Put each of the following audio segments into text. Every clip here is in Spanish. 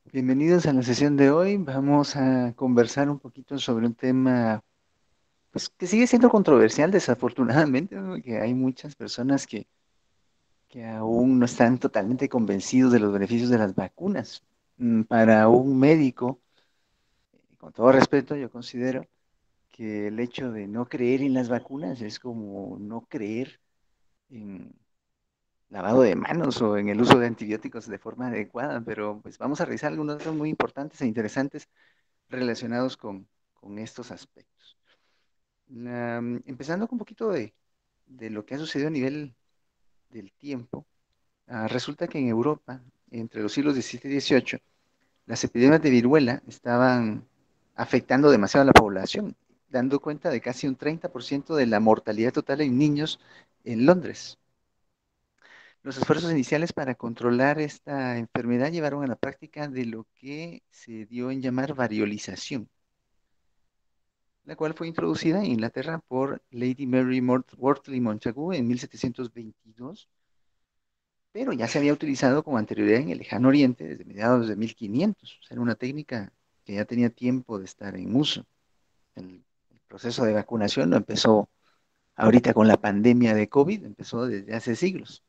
Bienvenidos a la sesión de hoy. Vamos a conversar un poquito sobre un tema pues, que sigue siendo controversial, desafortunadamente, ¿no? Que hay muchas personas que aún no están totalmente convencidos de los beneficios de las vacunas. Para un médico, con todo respeto, yo considero que el hecho de no creer en las vacunas es como no creer en lavado de manos o en el uso de antibióticos de forma adecuada, pero pues vamos a revisar algunos datos muy importantes e interesantes relacionados con estos aspectos. Empezando con un poquito de lo que ha sucedido a nivel del tiempo, resulta que en Europa, entre los siglos XVII y XVIII, las epidemias de viruela estaban afectando demasiado a la población, dando cuenta de casi un 30% de la mortalidad total en niños en Londres. Los esfuerzos iniciales para controlar esta enfermedad llevaron a la práctica de lo que se dio en llamar variolización, la cual fue introducida en Inglaterra por Lady Mary Wortley Montagu en 1722, pero ya se había utilizado con anterioridad en el lejano oriente desde mediados de 1500. O sea, era una técnica que ya tenía tiempo de estar en uso. El proceso de vacunación no empezó ahorita con la pandemia de COVID, empezó desde hace siglos.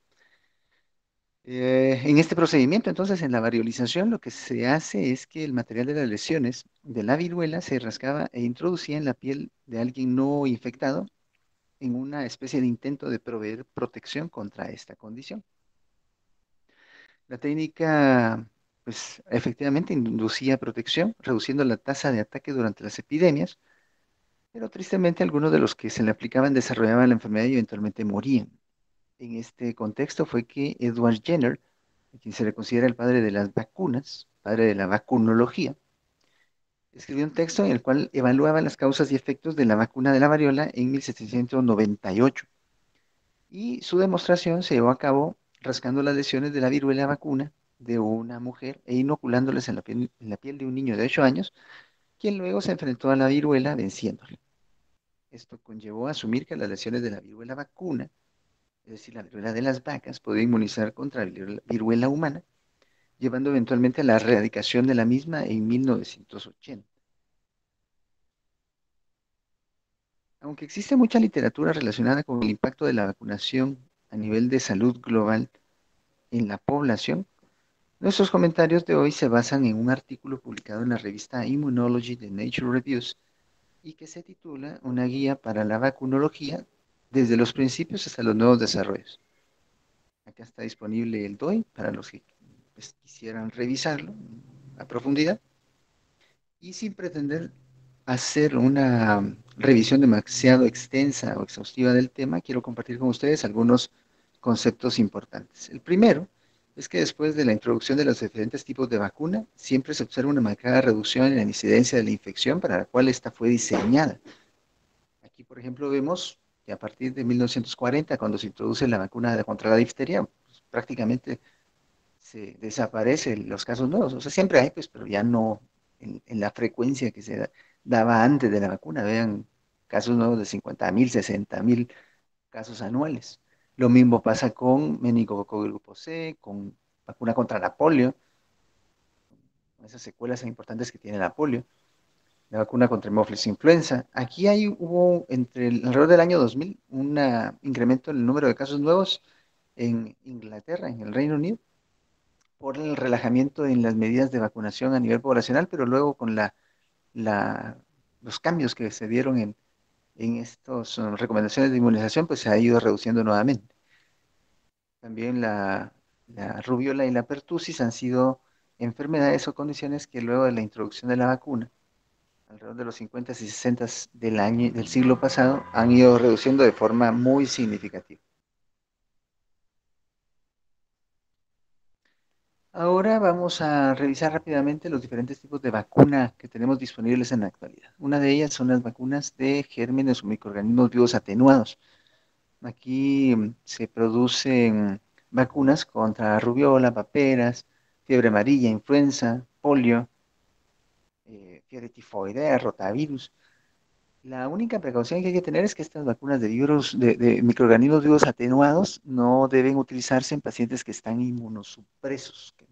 En este procedimiento, entonces, en la variolización, lo que se hace es que el material de las lesiones de la viruela se rascaba e introducía en la piel de alguien no infectado en una especie de intento de proveer protección contra esta condición. La técnica, pues, efectivamente inducía protección, reduciendo la tasa de ataque durante las epidemias, pero tristemente algunos de los que se le aplicaban desarrollaban la enfermedad y eventualmente morían. En este contexto fue que Edward Jenner, a quien se le considera el padre de las vacunas, padre de la vacunología, escribió un texto en el cual evaluaba las causas y efectos de la vacuna de la variola en 1798. Y su demostración se llevó a cabo rascando las lesiones de la viruela vacuna de una mujer e inoculándoles en la piel de un niño de 8 años, quien luego se enfrentó a la viruela venciéndole. Esto conllevó a asumir que las lesiones de la viruela vacuna, es decir, la viruela de las vacas, podía inmunizar contra la viruela humana, llevando eventualmente a la erradicación de la misma en 1980. Aunque existe mucha literatura relacionada con el impacto de la vacunación a nivel de salud global en la población, nuestros comentarios de hoy se basan en un artículo publicado en la revista Immunology de Nature Reviews y que se titula Una guía para la vacunología desde los principios hasta los nuevos desarrollos. Acá está disponible el DOI para los que pues, quisieran revisarlo a profundidad y sin pretender hacer una revisión demasiado extensa o exhaustiva del tema, quiero compartir con ustedes algunos conceptos importantes. El primero es que después de la introducción de los diferentes tipos de vacuna, siempre se observa una marcada reducción en la incidencia de la infección para la cual esta fue diseñada. Aquí, por ejemplo, vemos que a partir de 1940, cuando se introduce la vacuna contra la difteria, pues, prácticamente se desaparecen los casos nuevos. O sea, siempre hay, pues, pero ya no en la frecuencia que daba antes de la vacuna. Vean casos nuevos de 50.000, 60.000 casos anuales. Lo mismo pasa con meningococo grupo C, con vacuna contra la polio, con esas secuelas importantes que tiene la polio, la vacuna contra hemófilis influenza. Aquí hubo alrededor del año 2000 un incremento en el número de casos nuevos en Inglaterra, en el Reino Unido, por el relajamiento en las medidas de vacunación a nivel poblacional, pero luego con la, los cambios que se dieron en estas recomendaciones de inmunización, pues se ha ido reduciendo nuevamente. También la rubiola y la pertusis han sido enfermedades o condiciones que luego de la introducción de la vacuna, alrededor de los 50 y 60 del siglo pasado, han ido reduciendo de forma muy significativa. Ahora vamos a revisar rápidamente los diferentes tipos de vacuna que tenemos disponibles en la actualidad. Una de ellas son las vacunas de gérmenes o microorganismos vivos atenuados. Aquí se producen vacunas contra rubiola, paperas, fiebre amarilla, influenza, polio, fiebre tifoidea, rotavirus. La única precaución que hay que tener es que estas vacunas de microorganismos vivos atenuados no deben utilizarse en pacientes que están inmunosupresos,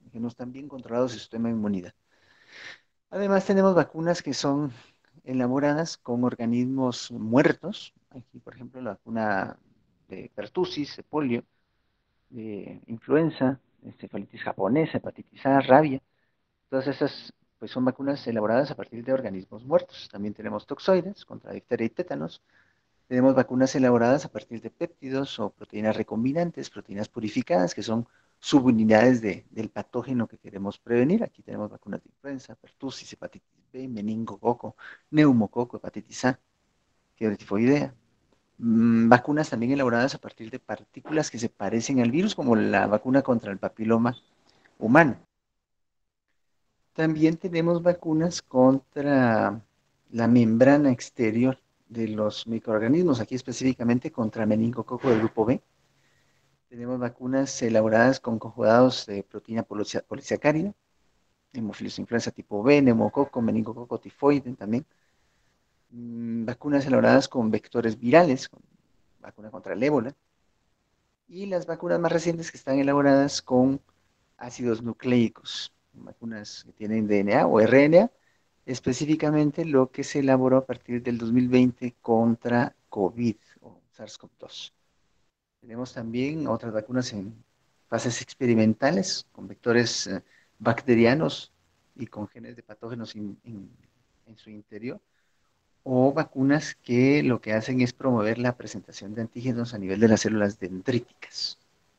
que no están bien controlados su sistema de inmunidad. Además, tenemos vacunas que son elaboradas con organismos muertos. Aquí, por ejemplo, la vacuna de pertussis, de polio, de influenza, encefalitis japonesa, hepatitis A, rabia. Todas esas pues, son vacunas elaboradas a partir de organismos muertos. También tenemos toxoides contra difteria y tétanos. Tenemos vacunas elaboradas a partir de péptidos o proteínas recombinantes, proteínas purificadas, que son subunidades del patógeno que queremos prevenir. Aquí tenemos vacunas de influenza, pertussis, hepatitis B, meningococo, neumococo, hepatitis A, fiebre tifoidea. Vacunas también elaboradas a partir de partículas que se parecen al virus, como la vacuna contra el papiloma humano. También tenemos vacunas contra la membrana exterior de los microorganismos, aquí específicamente contra meningococo del grupo B. Tenemos vacunas elaboradas con conjugados de proteína polisacárida, hemofilus influenza tipo B, neumococo, meningococo tifoide también. Vacunas elaboradas con vectores virales, con vacuna contra el ébola. Y las vacunas más recientes que están elaboradas con ácidos nucleicos, vacunas que tienen DNA o RNA, específicamente lo que se elaboró a partir del 2020 contra COVID o SARS-CoV-2. Tenemos también otras vacunas en fases experimentales con vectores bacterianos y con genes de patógenos en su interior, o vacunas que lo que hacen es promover la presentación de antígenos a nivel de las células dendríticas.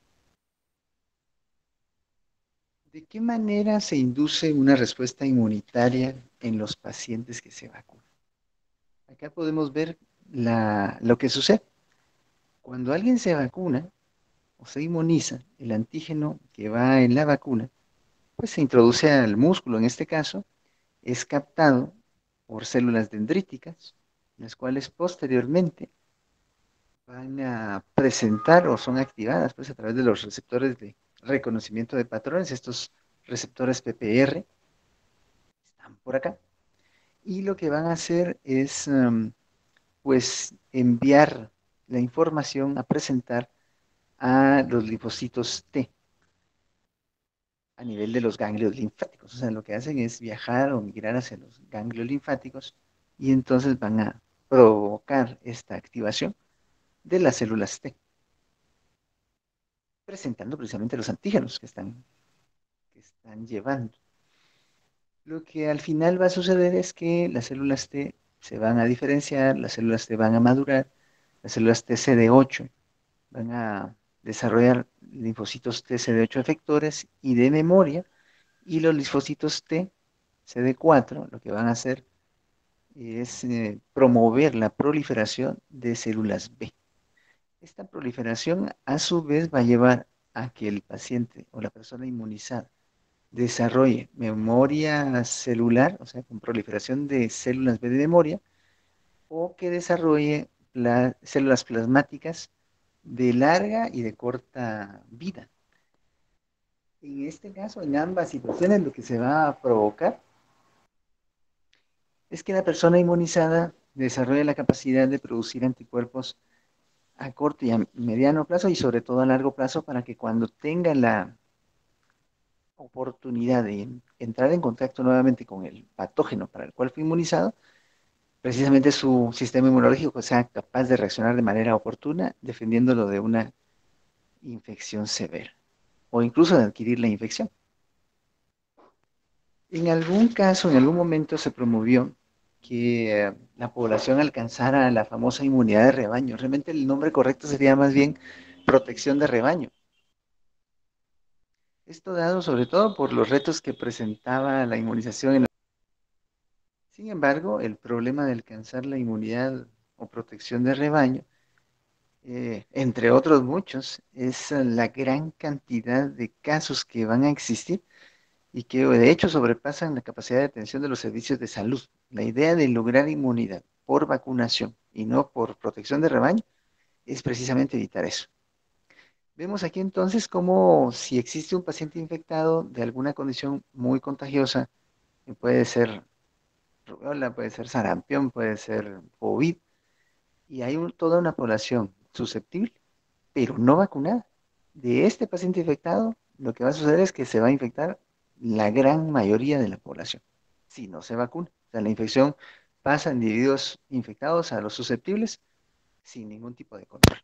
¿De qué manera se induce una respuesta inmunitaria en los pacientes que se vacunan? Acá podemos ver lo que sucede. Cuando alguien se vacuna o se inmuniza, el antígeno que va en la vacuna, pues se introduce al músculo en este caso, es captado por células dendríticas, las cuales posteriormente van a presentar o son activadas pues, a través de los receptores de reconocimiento de patrones, estos receptores PPR, están por acá, y lo que van a hacer es pues enviar la información a presentar a los linfocitos T a nivel de los ganglios linfáticos. O sea, lo que hacen es viajar o migrar hacia los ganglios linfáticos y entonces van a provocar esta activación de las células T, presentando precisamente los antígenos que están llevando. Lo que al final va a suceder es que las células T se van a diferenciar, las células T van a madurar, las células T CD8 van a desarrollar linfocitos T CD8 efectores y de memoria, y los linfocitos T CD4 lo que van a hacer es promover la proliferación de células B. Esta proliferación a su vez va a llevar a que el paciente o la persona inmunizada desarrolle memoria celular, o sea, con proliferación de células B de memoria, o que desarrolle células plasmáticas de larga y de corta vida. En este caso, en ambas situaciones, lo que se va a provocar es que la persona inmunizada desarrolle la capacidad de producir anticuerpos a corto y a mediano plazo y sobre todo a largo plazo para que cuando tenga la oportunidad de entrar en contacto nuevamente con el patógeno para el cual fue inmunizado, precisamente su sistema inmunológico sea capaz de reaccionar de manera oportuna, defendiéndolo de una infección severa o incluso de adquirir la infección. En algún caso, en algún momento se promovió que la población alcanzara la famosa inmunidad de rebaño. Realmente el nombre correcto sería más bien protección de rebaño. Esto dado sobre todo por los retos que presentaba la inmunización. Sin embargo, el problema de alcanzar la inmunidad o protección de rebaño, entre otros muchos, es la gran cantidad de casos que van a existir y que de hecho sobrepasan la capacidad de atención de los servicios de salud. La idea de lograr inmunidad por vacunación y no por protección de rebaño es precisamente evitar eso. Vemos aquí entonces cómo si existe un paciente infectado de alguna condición muy contagiosa, que puede ser rubiola, puede ser sarampión, puede ser COVID, y hay toda una población susceptible, pero no vacunada. De este paciente infectado lo que va a suceder es que se va a infectar la gran mayoría de la población si no se vacuna. O sea, la infección pasa de individuos infectados a los susceptibles sin ningún tipo de control.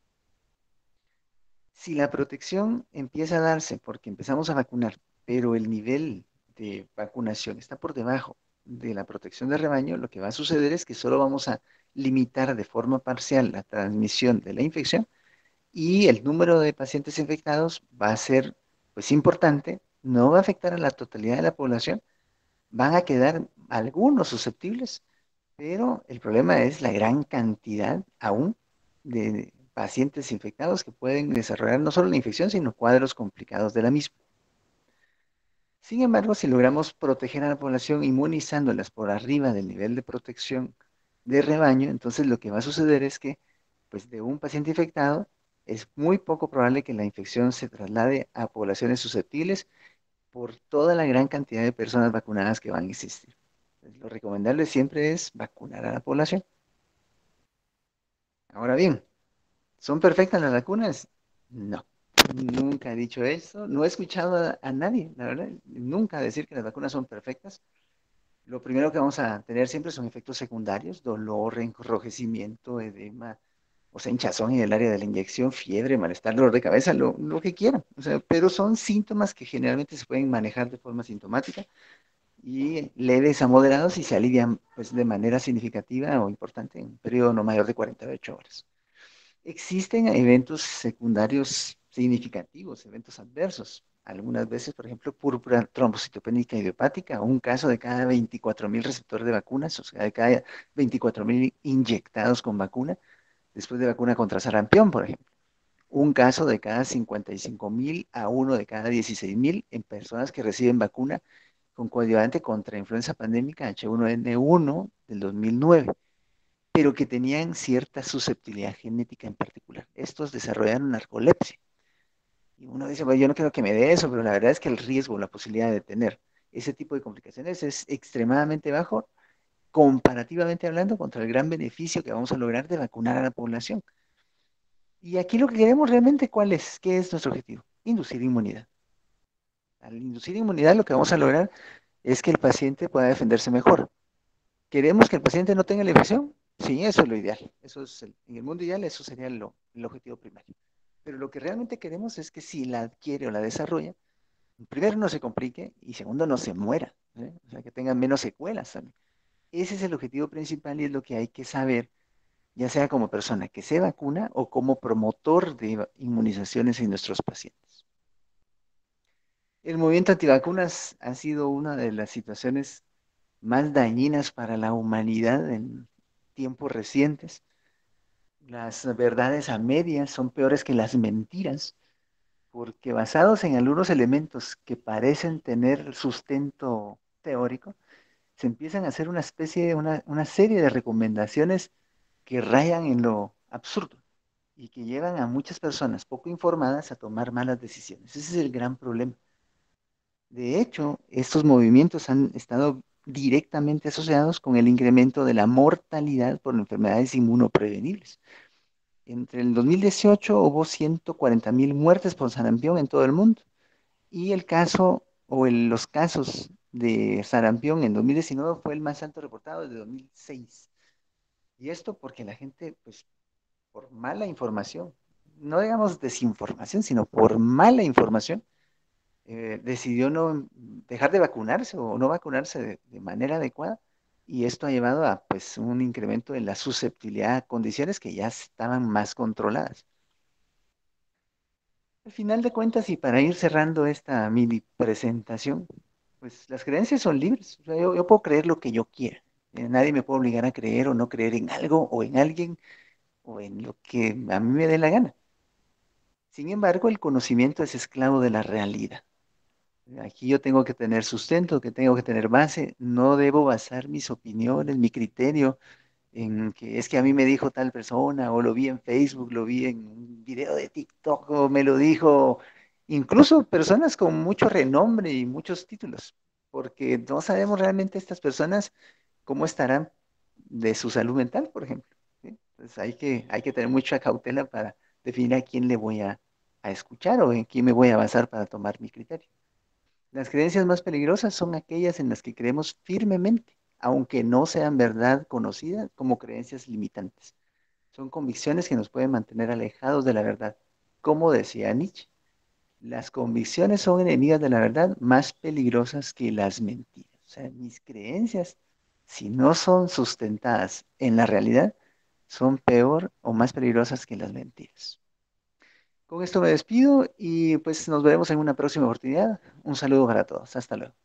Si la protección empieza a darse porque empezamos a vacunar, pero el nivel de vacunación está por debajo de la protección de rebaño, lo que va a suceder es que solo vamos a limitar de forma parcial la transmisión de la infección y el número de pacientes infectados va a ser pues importante, no va a afectar a la totalidad de la población, van a quedar algunos susceptibles, pero el problema es la gran cantidad aún de pacientes infectados que pueden desarrollar no solo la infección, sino cuadros complicados de la misma. Sin embargo, si logramos proteger a la población inmunizándolas por arriba del nivel de protección de rebaño, entonces lo que va a suceder es que, pues de un paciente infectado, es muy poco probable que la infección se traslade a poblaciones susceptibles por toda la gran cantidad de personas vacunadas que van a existir. Entonces, lo recomendable siempre es vacunar a la población. Ahora bien, ¿son perfectas las vacunas? No. Nunca he dicho eso. No he escuchado a nadie, la verdad, nunca decir que las vacunas son perfectas. Lo primero que vamos a tener siempre son efectos secundarios, dolor, enrojecimiento, edema, o sea, hinchazón en el área de la inyección, fiebre, malestar, dolor de cabeza, lo que quieran. O sea, pero son síntomas que generalmente se pueden manejar de forma sintomática y leves a moderados y se alivian pues, de manera significativa o importante en un periodo no mayor de 48 horas. Existen eventos secundarios significativos, eventos adversos. Algunas veces, por ejemplo, púrpura trombocitopénica idiopática, un caso de cada 24.000 receptores de vacunas, o sea, de cada 24.000 inyectados con vacuna, después de vacuna contra sarampión, por ejemplo. Un caso de cada 55.000 a uno de cada 16.000 en personas que reciben vacuna con coadyuvante contra influenza pandémica H1N1 del 2009, pero que tenían cierta susceptibilidad genética en particular. Estos desarrollaron narcolepsia. Y uno dice, bueno, yo no quiero que me dé eso, pero la verdad es que el riesgo, la posibilidad de tener ese tipo de complicaciones es extremadamente bajo, comparativamente hablando, contra el gran beneficio que vamos a lograr de vacunar a la población. Y aquí lo que queremos realmente, ¿cuál es? ¿Qué es nuestro objetivo? Inducir inmunidad. Al inducir inmunidad, lo que vamos a lograr es que el paciente pueda defenderse mejor. ¿Queremos que el paciente no tenga la infección? Sí, eso es lo ideal. Eso es en el mundo ideal, eso sería el objetivo primario. Pero lo que realmente queremos es que si la adquiere o la desarrolla, primero no se complique y segundo no se muera, ¿sí? O sea, que tenga menos secuelas también. Ese es el objetivo principal y es lo que hay que saber, ya sea como persona que se vacuna o como promotor de inmunizaciones en nuestros pacientes. El movimiento antivacunas ha sido una de las situaciones más dañinas para la humanidad en tiempos recientes. Las verdades a medias son peores que las mentiras, porque basados en algunos elementos que parecen tener sustento teórico, se empiezan a hacer una especie de una serie de recomendaciones que rayan en lo absurdo y que llevan a muchas personas poco informadas a tomar malas decisiones. Ese es el gran problema. De hecho, estos movimientos han estado directamente asociados con el incremento de la mortalidad por enfermedades inmunoprevenibles. Entre el 2018 hubo 140.000 muertes por sarampión en todo el mundo y el caso los casos de sarampión en 2019 fue el más alto reportado desde 2006. Y esto porque la gente, pues, por mala información, no digamos desinformación, sino por mala información, decidió no dejar de vacunarse o no vacunarse de manera adecuada y esto ha llevado a pues un incremento en la susceptibilidad a condiciones que ya estaban más controladas. Al final de cuentas y para ir cerrando esta mini presentación, pues las creencias son libres. O sea, yo puedo creer lo que yo quiera. Nadie me puede obligar a creer o no creer en algo o en alguien o en lo que a mí me dé la gana. Sin embargo, el conocimiento es esclavo de la realidad. Aquí yo tengo que tener sustento, que tengo que tener base. No debo basar mis opiniones, mi criterio en que es que a mí me dijo tal persona, o lo vi en Facebook, lo vi en un video de TikTok, o me lo dijo incluso personas con mucho renombre y muchos títulos, porque no sabemos realmente estas personas cómo estarán de su salud mental, por ejemplo. ¿Sí? Entonces hay que tener mucha cautela para definir a quién le voy a a escuchar o en quién me voy a basar para tomar mi criterio. Las creencias más peligrosas son aquellas en las que creemos firmemente, aunque no sean verdad conocida como creencias limitantes. Son convicciones que nos pueden mantener alejados de la verdad. Como decía Nietzsche, las convicciones son enemigas de la verdad más peligrosas que las mentiras. O sea, mis creencias, si no son sustentadas en la realidad, son peor o más peligrosas que las mentiras. Con esto me despido y pues nos veremos en una próxima oportunidad. Un saludo para todos. Hasta luego.